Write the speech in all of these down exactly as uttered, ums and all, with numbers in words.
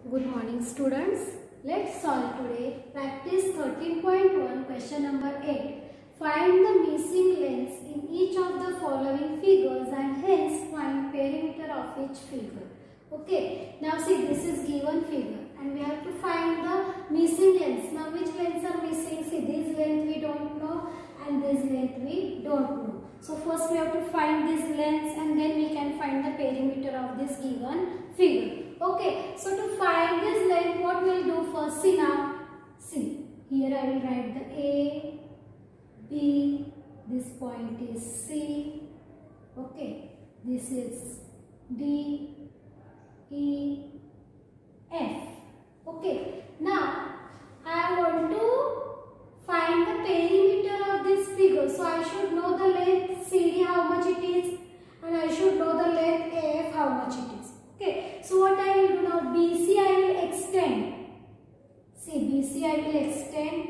Good morning students. Let's solve today practice thirteen point one question number eight. Find the missing lengths in each of the following figures and hence find perimeter of each figure. Okay. Now see, this is given figure and we have to find the missing lengths. Now which lengths are missing? See, this length we don't know and this length we don't know. So first we have to find these lengths and then we can find the perimeter of this given figure. Okay, so to find this length, what we will do first? See now, see, here I will write the A, B, this point is C, okay, this is D, E, F, okay. Now, I want to find the perimeter of this figure, so I should know the length C D how much it is and I should know the length A F how much it is. Okay, so what I will do now, B C I will extend. See, B C I will extend.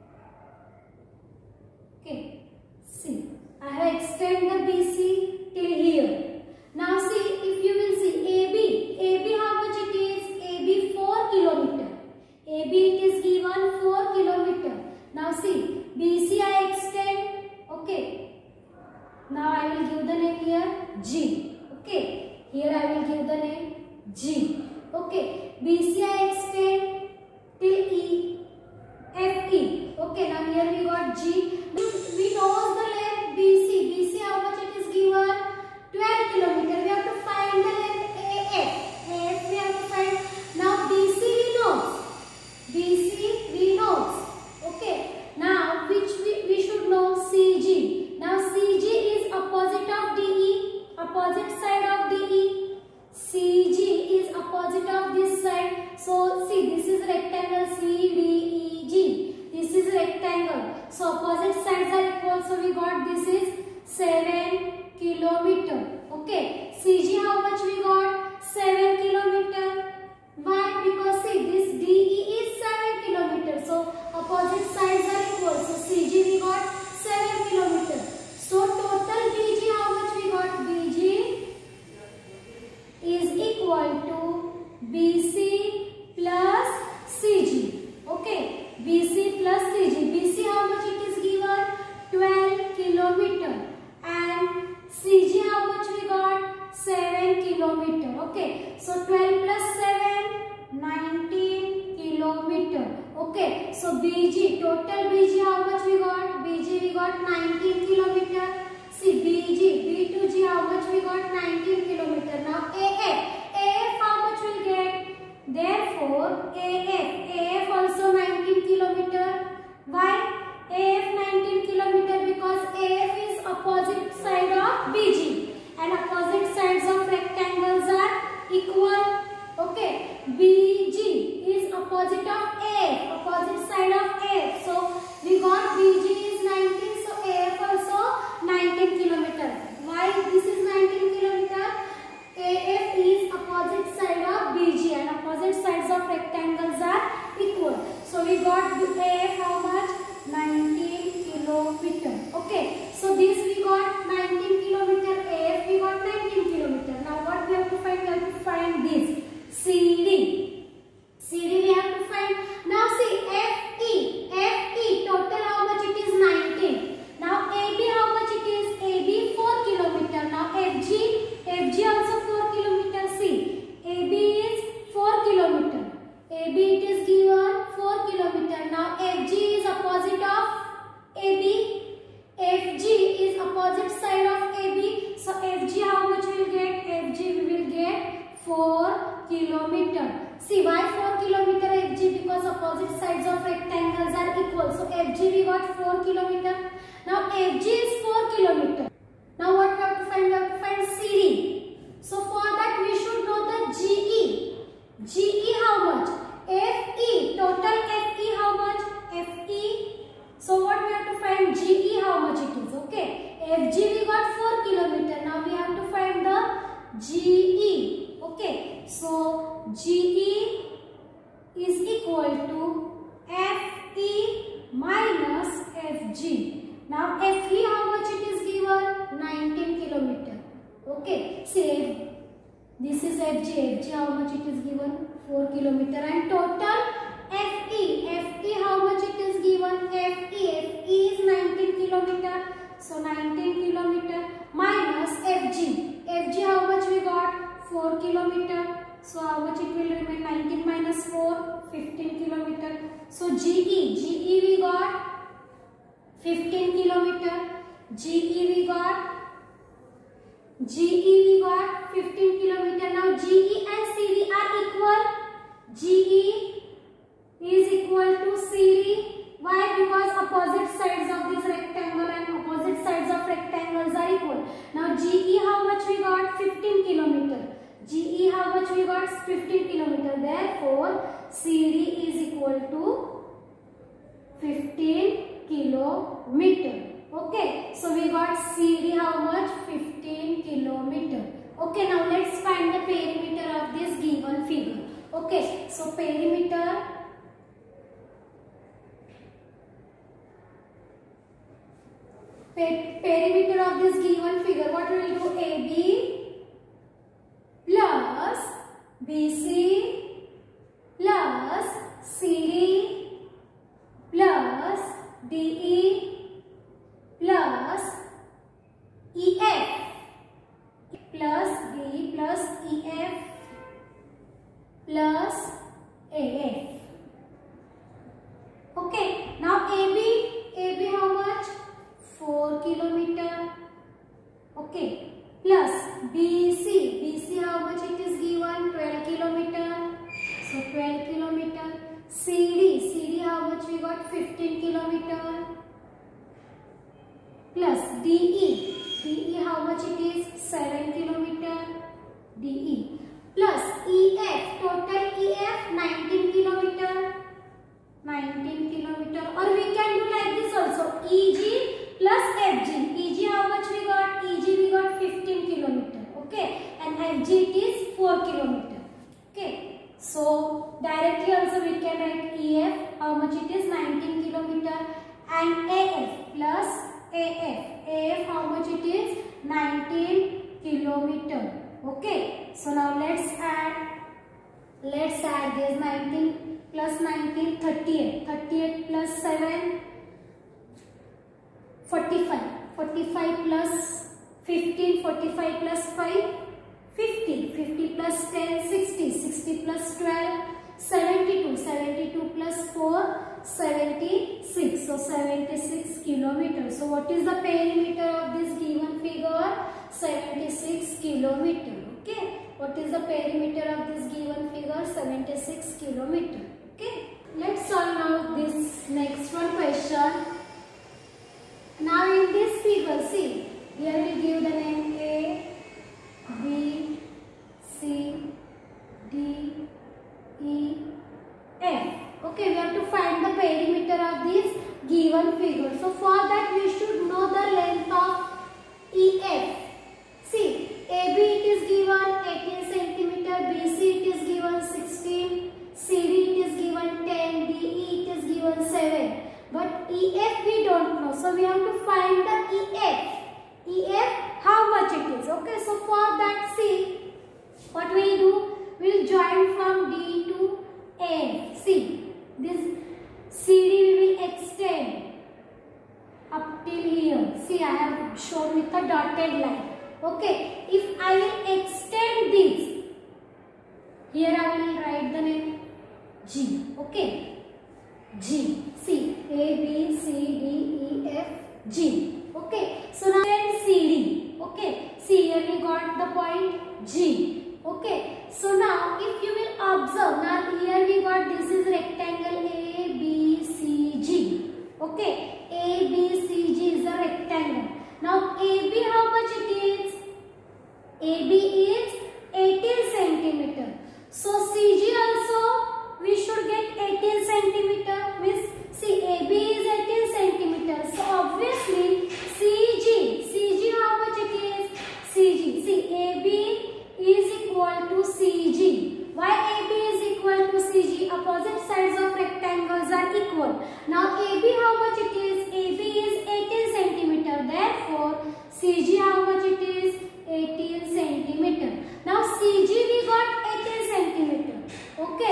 Okay, see, I have extended the B C till here. Now see, if you will see A B, A B how much it is? A B four kilometer. A B it is given four kilometer. Now see, B C I extend. Okay, now I will give the name here G. Okay. Here I will give the name G. Okay. B C I extend till E. F E. Okay. Now here we got G. We know the length B C. B C how much it is given? twelve kilometer. We have to find the length A F. A F we have to find. Now B C we know. B C we know. Okay. Now which we, we should know? C G. Now C G is opposite of D E. Opposite side of D E. C G is opposite of this side. So see, this is rectangle C D E G. This is rectangle. So opposite sides are equal. So we got this is seven kilometer. Okay. C G how much we got? seven kilometer. Why? Because see, this D E is seven kilometer. So opposite sides are equal. So C G we got seven kilometer. So total B G how much we got? B G is equal to B C plus C G. Okay, B C plus C G. B C how much it is given? twelve kilometer. And C G how much we got? seven kilometer. Okay, so twelve plus seven, nineteen kilometer. Okay, so B G, total B G how much we got? B G we got nineteen kilometer. See, B G, B to G how much we got? nineteen kilometer. Now A F, A F how much we'll get? Therefore, A F, A F also nineteen kilometer. Why? A F nineteen kilometer because A F is opposite side of B G and opposite sides of rectangles are equal. Okay, B G is opposite of A F, opposite side of A F. So we got B G is nineteen, so A F also nineteen kilometer. Why this is nineteen kilometer? A F is opposite side of B G and opposite sides of rectangles are equal. So we got A F how much? nineteen kilometer. Okay, so this we got nineteen kilometer, A F we got nineteen kilometer. Now what we have to find? We have to find this C D. C D we have to find. Now see, F E. F E total how much it is? nineteen. Now A B how much it is? A B four kilometer. Now F G. F G also four kilometer. See, A B is four kilometer. A B it is given four kilometer. Now F G is opposite of A B. F G is opposite side of A B. So F G how much we will get? F G we will get four kilometer. See, why four kilometer F G? Because opposite sides of rectangles are equal. So F G we got four kilometer. Now F G is four kilometer. Now what we have to find? We have to find C D. So for that we should know the G E. G E how much? F E. Total F E how much? F E. So what we have to find? G E how much it is? Okay. F G we got four kilometer. Now we have to find the G E. Okay. So G E is equal to F E minus F G. Now F E how much it is given? nineteen kilometer. Okay. Say this is F G. F G how much it is given? four kilometer. And total F E, F E how much it is given? F E, F E is nineteen kilometer. So nineteen kilometer minus F G. F G how much we got? four kilometer. So how much it will remain? nineteen minus four, fifteen kilometer. So G E, G E we got fifteen kilometer. G E we got G E we got fifteen kilometer. Now G E and C D are equal. G E is equal to C D. Why? Because opposite sides of this rectangle and opposite sides of rectangles are equal. Now G E how much we got? fifteen kilometer. G E how much we got? fifteen kilometer. Therefore C D is equal to fifteen kilometer. Okay, so we got C D how much? fifteen kilometer. Okay, now let's find the perimeter of this given figure. Okay, so perimeter per perimeter of this given figure, what will do? A B plus B C plus C D plus D E plus E F plus D plus E F plus A F. Okay, now A B, A B how much? four kilometer. Okay, plus B C, B C how much it is given? twelve kilometer. So twelve kilometer. C D, C D how much we got? fifteen kilometer. Plus D E, D E how much it is? seven kilometer. D E plus E F, total E F nineteen kilometer. nineteen kilometer. Or we can do like this also. E G plus F G. E G how much we got? E G we got fifteen kilometer. Okay, and F G it is four kilometer. Okay, so directly also we can write E F how much it is? nineteen kilometer. And A F plus A F. A F how much it is? nineteen kilometer. Okay, so now let's add. Let's add this nineteen plus nineteen, thirty-eight. thirty-eight plus seven, forty-five. forty-five plus fifteen, forty-five plus five, fifty. fifty plus ten, sixty. sixty plus twelve, seventy-two. seventy-two plus four, seventy-six. So seventy-six kilometers. So what is the perimeter of this given figure? seventy-six kilometer. Okay. What is the perimeter of this given figure? seventy-six kilometer. Okay. Let's solve now this next one question. Now in this figure, see, here we give the name A, B, C, D, E, F. Okay, we have to find the perimeter of this given figure. So for that we should know the length of E F. See, A B it is given eighteen centimeter, B C it is given sixteen, C D it is given ten, D E it is given seven. But E F we don't know. So we have to find the E F. E F how much it is. Okay, so for that, see, what we will do? We will join from D to N. See, this C D we will extend up till here. See, I have shown with a dotted line. Okay, if I will extend this, here I will write the name G. Okay, G. See, A, B, C, D, E, F, G. Okay, so now then C D. Okay, see, here we got the point G. Okay, so now if you will observe, now here we got this is rectangle A, B, C, G. Okay, A, B, C, G is a rectangle. Now A B how much it is? A B is eighteen centimeter. So C G also we should get eighteen centimeter. Means see, A B is eighteen centimeter. So obviously C G, C G how much it is? C G. See, A B is equal to C G. Why A B is equal to C G? Opposite sides of rectangles are equal. Now A B how much it is? A B is eighteen centimeter. Therefore C G how much it is? eighteen centimeter. Now C G we got eighteen centimeter. Okay.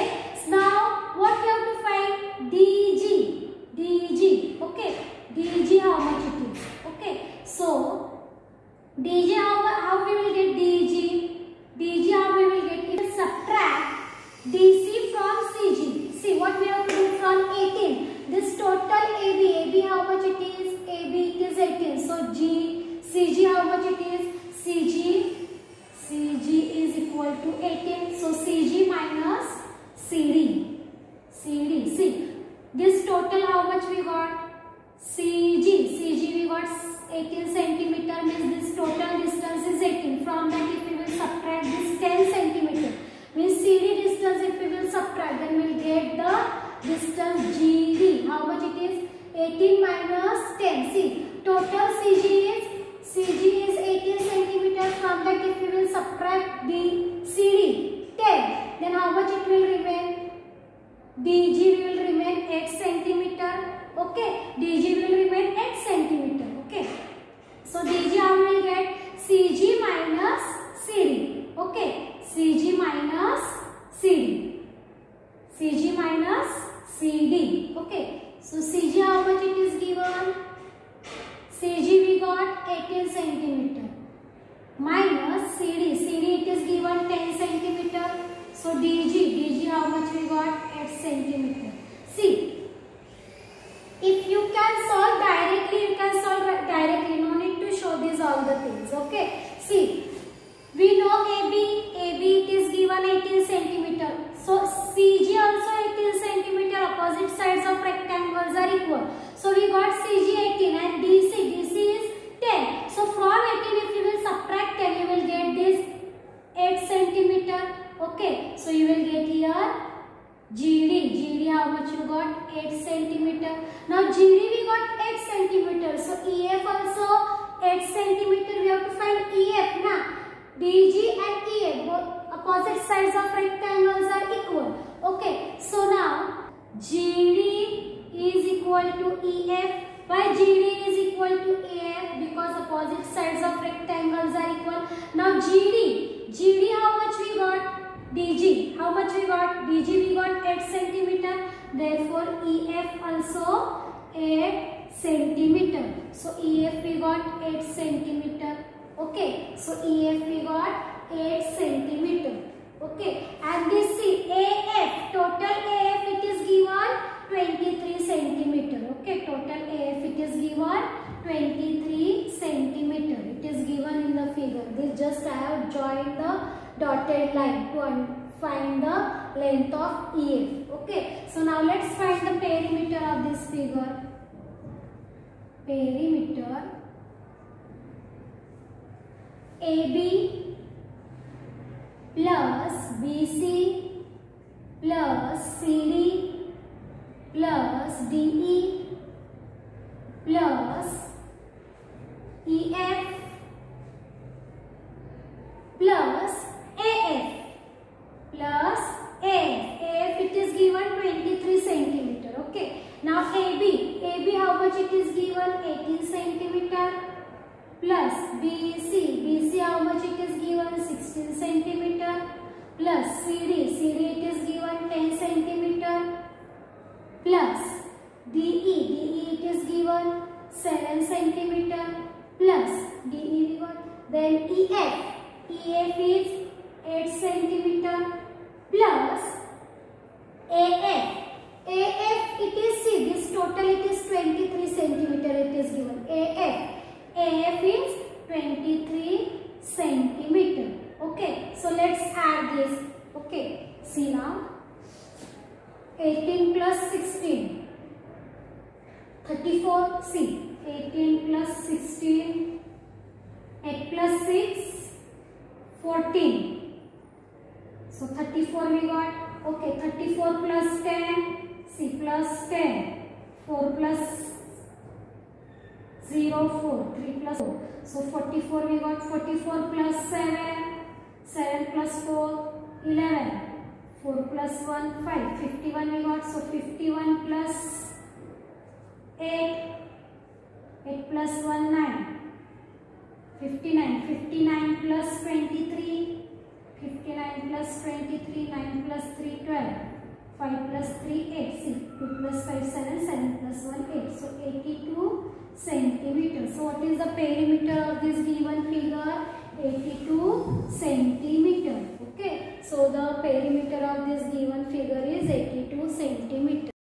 So G, C G how much it is? C G, C G is equal to eighteen. So C G minus C D, C D. See, this total how much we got? C G, C G we got eighteen centimeter, means this total distance is eighteen. From that if we will subtract this ten centimeter, means C D distance if we will subtract, then we will get the distance G D. How much it is? eighteen minus ten. See, total C G is, C G is eighteen centimeter. From that if we will subtract the C D, ten, then how much it will remain? D G will remain eight centimeter. Okay, D G will remain eight centimeter. Okay, so D G how will get? C G minus C D. Okay, C G minus C D. C G minus C D. Okay, so C G how much it is given? C G we got eighteen centimeter minus C D. C D it is given ten centimeter. So D G, D G how much we got? eight centimeter. See, if you can solve directly, you can solve directly. No need to show these all the things. Okay. See, we know A B. A B it is given eighteen centimeter. So C G also eighteen centimeter. Opposite sides of rectangles are equal. So we got C G eighteen and D C. D C is ten. So from eighteen, if you will subtract ten, you will get this eight centimeter. Okay. So you will get here G D. G D how much you got? eight centimeter. Now G D we got eight centimeter. So E F also eight centimeter. We have to find E F now. D G and E F both opposite sides of rectangles are equal. Okay. So now G D is equal to E F. Why G D is equal to E F? Because opposite sides of rectangles are equal. Now G D. G D how much we got? D G. How much we got? D G we got eight centimeter. Therefore, E F also eight centimeter. So, E F we got eight centimeter. Okay. So, E F we got eight centimeter. Okay. And this see A F. Total A F it is given twenty-three centimeter. Okay. Total A F it is given twenty-three centimeter. It is given in the figure. This just I have joined the dotted line to find the length of E F. Okay. So now let's find the perimeter of this figure. Perimeter A B plus B C plus C D plus D E plus E F plus A F plus A F. A F it is given twenty-three centimeter. Okay. Now A B. A B how much it is given? eighteen centimeter plus B C. B C how much it is given? sixteen centimeter plus C D. C D it is given ten centimeter plus D E. D E it is given seven centimeter plus D E we got. Then E F. E F is eight centimeter plus A F. A F it is, see this total it is twenty-three centimeter it is given. A F. A F is twenty-three centimeter. Okay. So let's add this. Okay. See now. eighteen plus sixteen. thirty-four. See. eighteen plus sixteen. eight plus six. fourteen. So thirty-four we got. Okay, thirty-four plus ten. C plus ten. four plus zero, four. three plus four. So forty-four we got. forty-four plus seven. seven plus four. eleven. four plus one. five. fifty-one we got. So fifty-one plus eight. eight plus one. nine. fifty-nine. fifty-nine plus twenty-three. fifty-nine plus twenty-three. nine plus three. twelve. five plus three. eight. See. two plus five. seven. seven plus one. eight. So eighty-two centimeters. So what is the perimeter of this given figure? eighty-two centimeters. Okay. So the perimeter of this given figure is eighty-two centimeters.